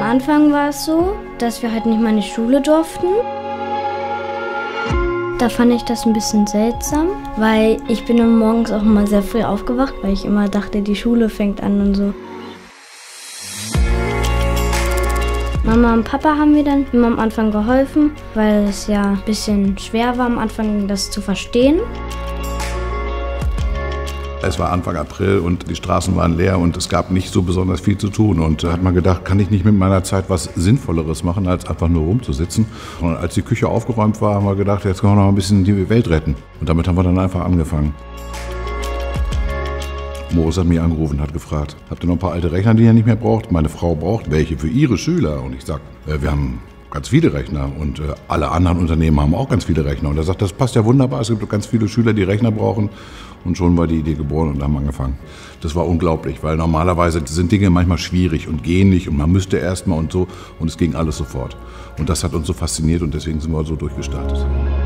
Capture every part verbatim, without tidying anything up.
Anfang war es so, dass wir halt nicht mal in die Schule durften. Da fand ich das ein bisschen seltsam, weil ich bin dann morgens auch immer sehr früh aufgewacht, weil ich immer dachte, die Schule fängt an und so. Mama und Papa haben mir dann immer am Anfang geholfen, weil es ja ein bisschen schwer war, am Anfang das zu verstehen. Es war Anfang April und die Straßen waren leer und es gab nicht so besonders viel zu tun. Und da hat man gedacht, kann ich nicht mit meiner Zeit was Sinnvolleres machen, als einfach nur rumzusitzen. Und als die Küche aufgeräumt war, haben wir gedacht, jetzt können wir noch ein bisschen die Welt retten. Und damit haben wir dann einfach angefangen. Moritz hat mich angerufen und hat gefragt, habt ihr noch ein paar alte Rechner, die ihr nicht mehr braucht? Meine Frau braucht welche für ihre Schüler. Und ich sage, äh, wir haben ganz viele Rechner und äh, alle anderen Unternehmen haben auch ganz viele Rechner. Und er sagt, das passt ja wunderbar, es gibt ganz viele Schüler, die Rechner brauchen. Und schon war die Idee geboren und haben angefangen. Das war unglaublich, weil normalerweise sind Dinge manchmal schwierig und gehen nicht und man müsste erst mal und so. Und es ging alles sofort. Und das hat uns so fasziniert und deswegen sind wir so durchgestartet.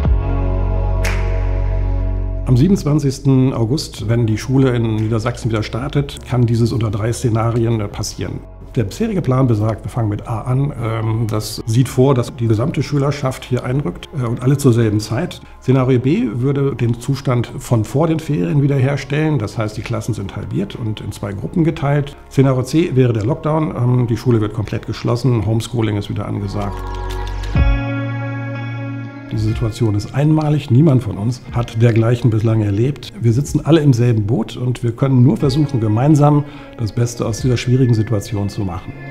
Am siebenundzwanzigsten August, wenn die Schule in Niedersachsen wieder startet, kann dieses unter drei Szenarien passieren. Der bisherige Plan besagt, wir fangen mit A an. Das sieht vor, dass die gesamte Schülerschaft hier einrückt und alle zur selben Zeit. Szenario B würde den Zustand von vor den Ferien wiederherstellen. Das heißt, die Klassen sind halbiert und in zwei Gruppen geteilt. Szenario C wäre der Lockdown. Die Schule wird komplett geschlossen. Homeschooling ist wieder angesagt. Diese Situation ist einmalig. Niemand von uns hat dergleichen bislang erlebt. Wir sitzen alle im selben Boot und wir können nur versuchen, gemeinsam das Beste aus dieser schwierigen Situation zu machen.